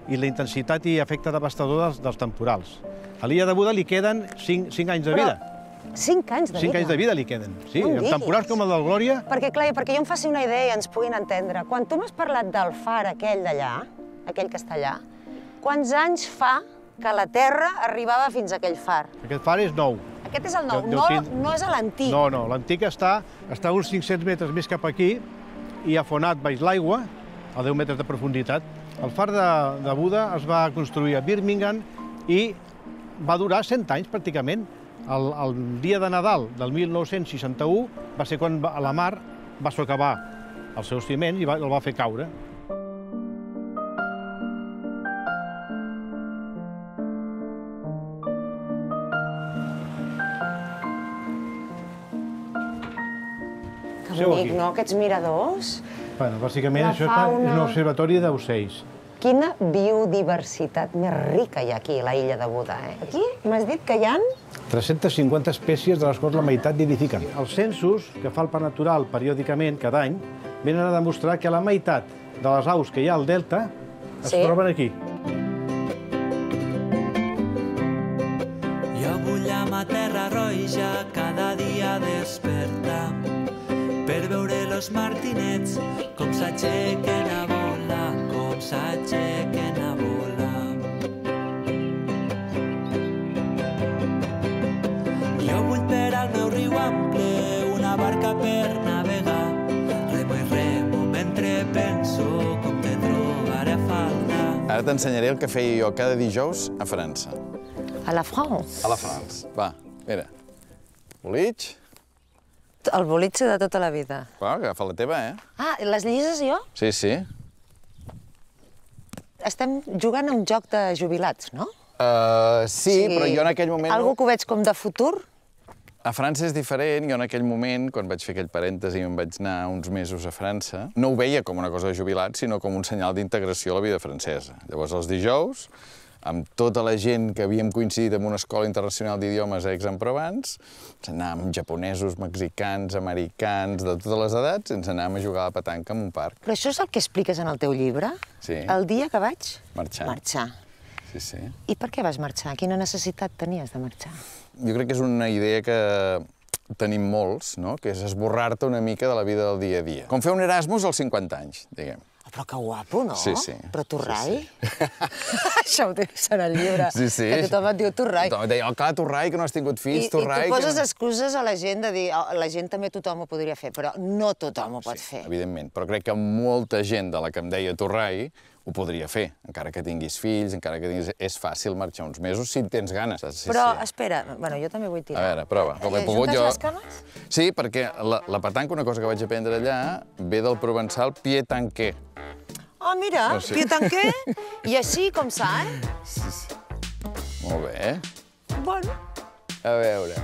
i la intensitat i efecte devastador dels, dels temporals. A l'illa de Buda li queden cinc, cinc anys de vida. Però cinc anys de vida? Cinc anys de vida li queden, sí. No En temporals com el del Glòria... Perquè, clar, perquè jo em faci una idea i ens puguin entendre. Quan tu m'has parlat del far aquell d'allà, aquell que està allà, quants anys fa que la Terra arribava fins a aquell far? Aquest far és nou. Aquest és el nou, no, no és l'antic. No, no, l'antic està, està uns cinc-cents metres més cap aquí i afonat baix l'aigua, a deu metres de profunditat. El far de, de Buda es va construir a Birmingham i va durar cent anys, pràcticament. El, el dia de Nadal del mil nou-cents seixanta-u va ser quan va, la mar va socavar els seus ciments i va, el va fer caure. Que bonic, no, aquests miradors? Bueno, bàsicament La això fauna. és un observatori d'ocells. Quina biodiversitat més rica hi ha aquí, a la illa de Buda, eh? Aquí m'has dit que hi ha... tres-centes cinquanta espècies, de les quals la meitat nidifiquen. Els censos, que fa el Parc Natural periòdicament, cada any, venen a demostrar que la meitat de les aus que hi ha al delta es Sí. troben aquí. Jo vull a ma terra roja cada dia despertar per veure los martinets com s'aixequen a volar, com s'aixequen a volar. Jo vull per al meu riu ample una barca per navegar, remo i remo mentre penso com te trobaré a faltar. Ara t'ensenyaré el que feia jo cada dijous a França. A la France? A la France. Va, mira. Bolig. El bolitxe de tota la vida. Va, agafa la teva, eh? Ah, les llises jo? Sí, sí. Estem jugant a un joc de jubilats, no? Uh, sí, O sigui, però jo en aquell moment... Algú que ho veig com de futur? A França és diferent. Jo en aquell moment, quan vaig fer aquell parèntesi i em vaig anar uns mesos a França, no ho veia com una cosa de jubilats, sinó com un senyal d'integració a la vida francesa. Llavors, els dijous, amb tota la gent que havíem coincidit en una escola internacional d'idiomes a Aix-en-Provence, ens anàvem amb japonesos, mexicans, americans, de totes les edats, ens anàvem a jugar a la petanca en un parc. Però això és el que expliques en el teu llibre? Sí. El dia que vaig Marxar. marxar. Sí, sí. I per què vas marxar? Quina necessitat tenies de marxar? Jo crec que és una idea que tenim molts, no? Que és esborrar-te una mica de la vida del dia a dia. Com fer un Erasmus als cinquanta anys, diguem. Oh, però que guapo, no? Sí, sí. Però Torrai? Sí, sí. Això ho tens en el llibre. Sí, sí. Que tothom et diu Torrai. Tothom et deia, oh, clar, Torrai, que no has tingut fills, I, Torrai... I tu poses que no... excuses a la gent de dir, oh, la gent també tothom ho podria fer, però no tothom ho pot fer. Evidentment, però crec que molta gent de la que em deia Torrai ho podria fer, encara que tinguis fills, encara que tinguis... És fàcil marxar uns mesos si tens ganes. Sí, Però, sí. espera, bueno, jo també vull tirar. A veure, prova. Com he Eh, pogut juntes jo... les cames? Sí, perquè la, la petanca, una cosa que vaig aprendre allà, ve del provençal pied-tanquer. Oh, mira, No sé. pied-tanquer, i així com ça, eh? Sí, sí. Molt bé, eh? Bueno, A veure...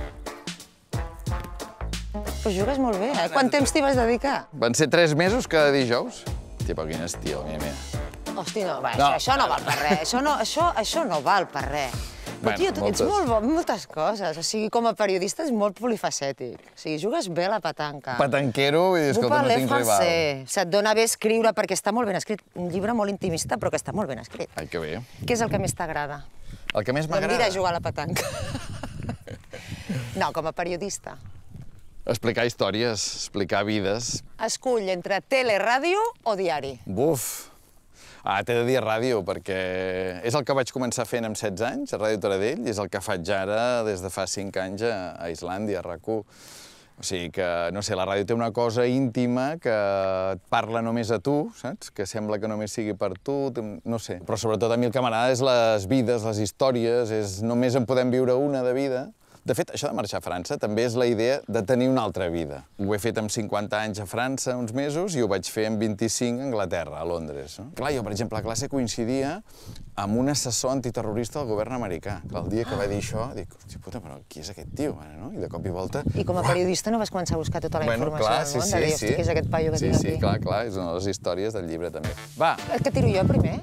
però jugues molt bé, eh? Quant temps t'hi vas dedicar? Van ser tres mesos cada dijous. Hòstia, però quin estil, mira, mira. Hosti, no, va, No. Això, això no val per res, això no, això, això no val per res. Però, Bueno, tio, tu ets moltes. molt bo en moltes coses. O sigui, com a periodista és molt polifacètic. O sigui, jugues bé a la petanca. Petanquero, vull dir, escolta, no tinc rival. Se't dona bé escriure perquè està molt ben escrit. Un llibre molt intimista, però que està molt ben escrit. Ai, que bé. Què és el que més t'agrada? El que més No em m'agrada... diràs jugar a la petanca. No, com a periodista. Explicar històries, explicar vides. Escull entre tele, ràdio o diari. Buf! Ah, t'he de dir ràdio, perquè és el que vaig començar fent amb setze anys, a Ràdio Taradell, i és el que faig ara des de fa cinc anys a Islàndia, a RAC u. O sigui que, no sé, la ràdio té una cosa íntima que et parla només a tu, saps? Que sembla que només sigui per tu, no sé. Però sobretot a mi el que m'agrada és les vides, les històries, és només en podem viure una de vida. De fet, això de marxar a França també és la idea de tenir una altra vida. Ho he fet amb cinquanta anys a França, uns mesos, i ho vaig fer amb vint-i-cinc a Anglaterra, a Londres. No? Clar, jo, per exemple, a classe coincidia amb un assessor antiterrorista del govern americà. Clar, el dia que va dir això, dic, hosti puta, però qui és aquest tio? No? I de cop i volta... I com a periodista no vas començar a buscar tota la bueno, informació clar, del sí, món, sí, de dir, sí. hosti, què és aquest paio que sí, tinc sí, aquí? clar, clar, és una de les històries del llibre, també. Va! És que tiro jo primer?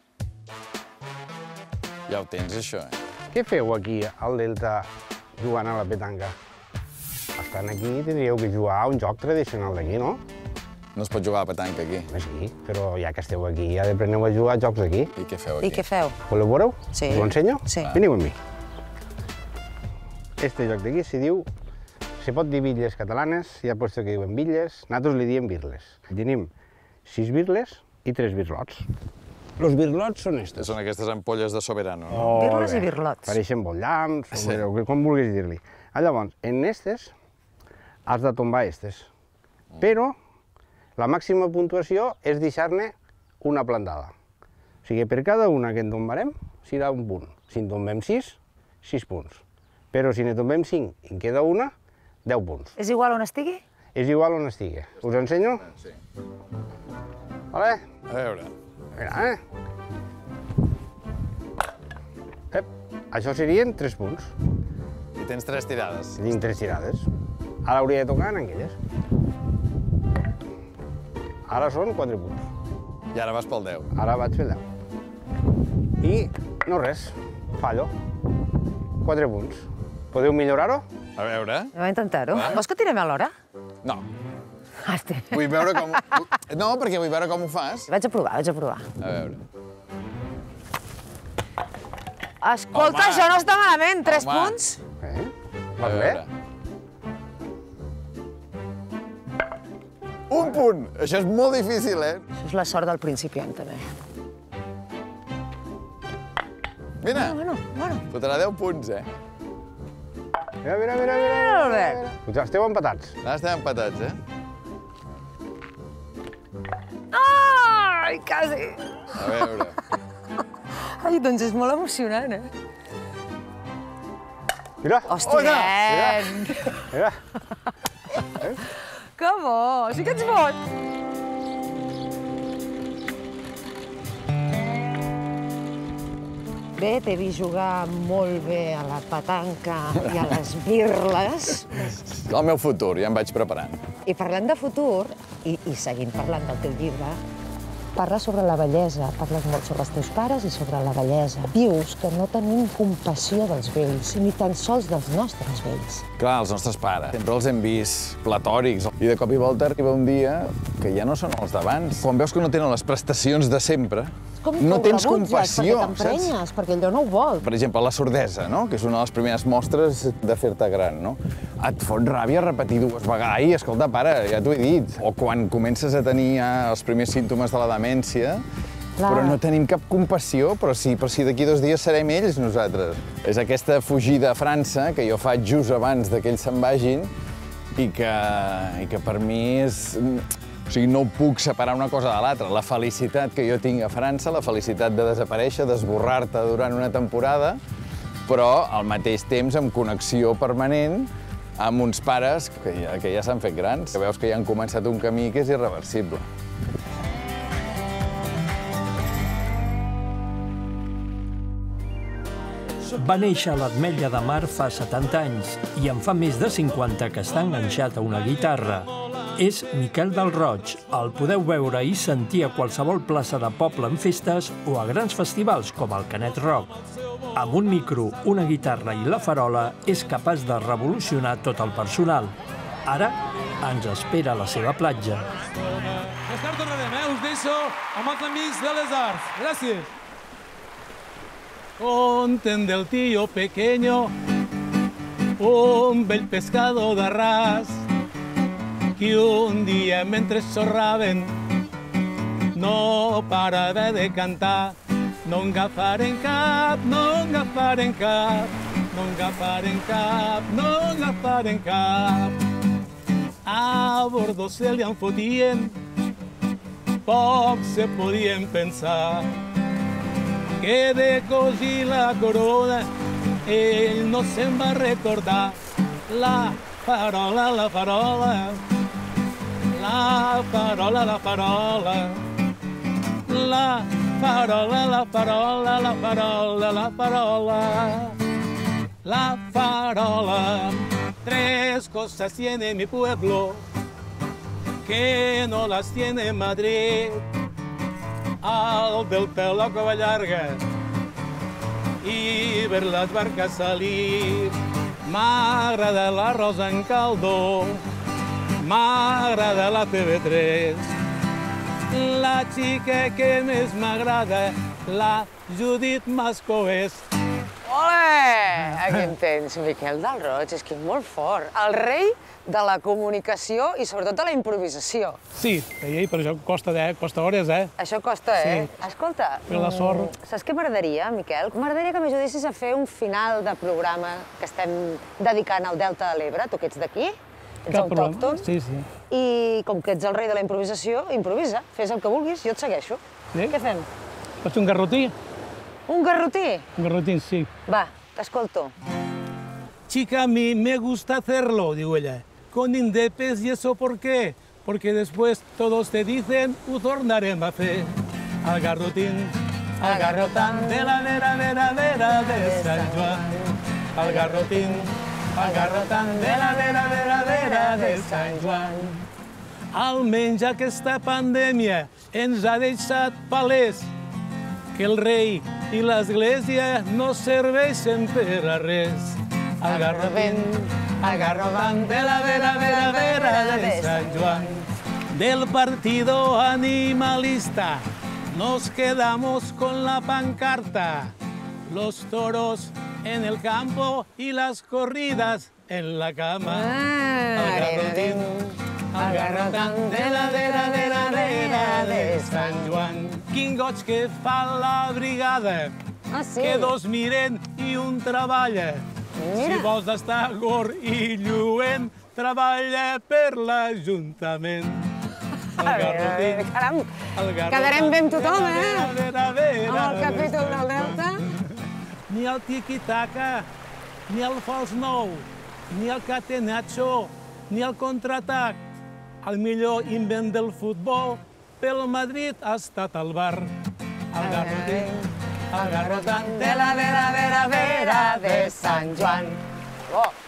Ja ho tens, això, eh? Què feu aquí, al Delta, jugant a la petanca? Estant aquí tindríeu que jugar a un joc tradicional d'aquí, no? No es pot jugar a petanca aquí. Sí, però ja que esteu aquí, ja apreneu a jugar a jocs d'aquí. I què feu aquí? I què feu? Voleu veure-ho? Sí. Us ho ensenyo? Sí. Veniu amb mi. Este joc d'aquí se diu... Se pot dir bitlles catalanes, hi ha puesto que diuen bitlles, nosaltres li diem birles. Tenim sis birles i tres birlots. Els birlots són estos. Són aquestes ampolles de Soberano, no? Birles i birlots. Pareixen botllamps, com vulguis dir-li. Llavors, en estes has de tombar estes, però la màxima puntuació és deixar-ne una plantada. O sigui, per cada una que en tombarem, serà un punt. Si en tombem sis, sis punts. Però si ne tombem cinc i en queda una, deu punts. És igual on estigui? És igual on estigui. Us ensenyo? Sí. Vale? A veure. Mira, eh? Ep, això serien tres punts. I tens tres tirades. Tinc tres tirades. Ara hauria de tocar en aquelles. Ara són quatre punts. I ara vas pel deu. Ara vaig pel deu. I no res, fallo. Quatre punts. Podeu millorar-ho? A veure. Anem a intentar-ho. Vols que tirem a l'hora? No. Hosti. Vull veure com... No, perquè vull veure com ho fas. Vaig a provar, vaig a provar. A veure. Escolta, Home. això no està malament. Tres Home. punts. Eh? A veure. Un punt! Això és molt difícil, eh? Això és la sort del principiant, també. Mira, Bueno, bueno. fotrà deu punts, eh? Mira, mira, mira, mira. Albert. mira. Esteu empatats. Ara estem empatats, eh? Ai, quasi. A veure. Ai, doncs és molt emocionant, eh? Mira. Hòstia! Mira. Que bo! Sí que ets bon! Bé, t'he vist jugar molt bé a la petanca i a les birles. El meu futur, ja em vaig preparant. I parlant de futur, i, i seguint parlant del teu llibre, parles sobre la bellesa, parles molt sobre els teus pares i sobre la bellesa. Dius que no tenim compassió dels vells, ni tan sols dels nostres vells. Clar, els nostres pares, sempre els hem vist platòrics. I de cop i volta arriba un dia que ja no són els d'abans. Quan veus que no tenen les prestacions de sempre, Com no que ho tens rebutges, compassió, perquè t'emprenyes, perquè allò no ho vol. Per exemple, la sordesa, no? Que és una de les primeres mostres de fer-te gran, no? Et fot ràbia repetir dues vegades. Ai, escolta, pare, ja t'ho he dit. O quan comences a tenir ja els primers símptomes de la demència, Clar. però no tenim cap compassió, però sí, però sí, d'aquí dos dies serem ells, nosaltres. És aquesta fugida a França, que jo faig just abans que ells se'n vagin, i que, i que per mi és... O sigui, no puc separar una cosa de l'altra. La felicitat que jo tinc a França, la felicitat de desaparèixer, d'esborrar-te durant una temporada, però al mateix temps amb connexió permanent amb uns pares que ja, que ja s'han fet grans, que veus que ja han començat un camí que és irreversible. Va néixer a l'Ametlla de Mar fa setanta anys i en fa més de cinquanta que està enganxat a una guitarra. És Miquel del Roig. El podeu veure i sentir a qualsevol plaça de poble en festes o a grans festivals com el Canet Rock. Amb un micro, una guitarra i la farola és capaç de revolucionar tot el personal. Ara ens espera a la seva platja. Més tard tornarem, eh? Us deixo amb els amics de les arts. Gràcies. Conten del tío pequeño, un bel pescado d'arràs, que un dia mentre xorraven no parava de cantar. No en agafaren cap, no en agafaren cap, no en agafaren cap, no en agafaren cap. A bordo se li en fotien, poc se podien pensar que de cosir la corona ell no se'n va recordar. La farola, la farola, la farola, la farola, la farola, la farola, la farola, la farola, la farola. Tres cosas tiene mi pueblo que no las tiene Madrid. Al del pelo a cova llarga i ver les barques salir. M'agrada l'arròs en caldo, m'agrada la T V tres. La xica que més m'agrada, la Judit Mascovés. Ole! Aquí en tens, Miquel del Roig, és que és molt fort. El rei de la comunicació i sobretot de la improvisació. Sí, però això costa, eh? Costa hores, eh? Això costa, eh? Sí. Escolta, Fer la sort. mm, saps què m'agradaria, Miquel? M'agradaria que m'ajudessis a fer un final de programa que estem dedicant al Delta de l'Ebre. Tu que ets d'aquí, ets Cap problema. autòcton. Sí, sí. I com que ets el rei de la improvisació, improvisa, fes el que vulguis, jo et segueixo. Sí? Què fem? Pots fer un garrotí? Un garrotí? Un garrotí, sí. Va, t'escolto. Chica, a mí me gusta hacerlo, digo ella, con indepes, ¿y eso por qué? Porque después todos te dicen, ho tornarem a fer. Al garrotín, al garrotán de la vera, vera, vera de Sant Joan. Al garrotín, al garrotán de la vera, vera, vera de Sant Joan. Almenys aquesta pandèmia ens ha deixat palès que el rei i l'església no serveixen per a res. Al garrotín, al garrotán de la vera, vera, vera de Sant Joan. Del partido animalista nos quedamos con la pancarta. Los toros en el campo y las corridas en la cama. Al garrotín, al garrotán de la vera, vera, vera de Sant Joan. Quin goig que fa la brigada, que dos miren i un treballa. Si vols estar gor i lluent, treballa per l'Ajuntament. A veure, caram, quedarem bé amb tothom, eh? Amb el capítol del Delta. Ni el tiqui-taca, ni el fals nou, ni el catenaccio, ni el contraatac. El millor invent del futbol pel Madrid ha estat el bar. El garrotín, el garrotán de la vera, vera, vera de Sant Joan. Oh!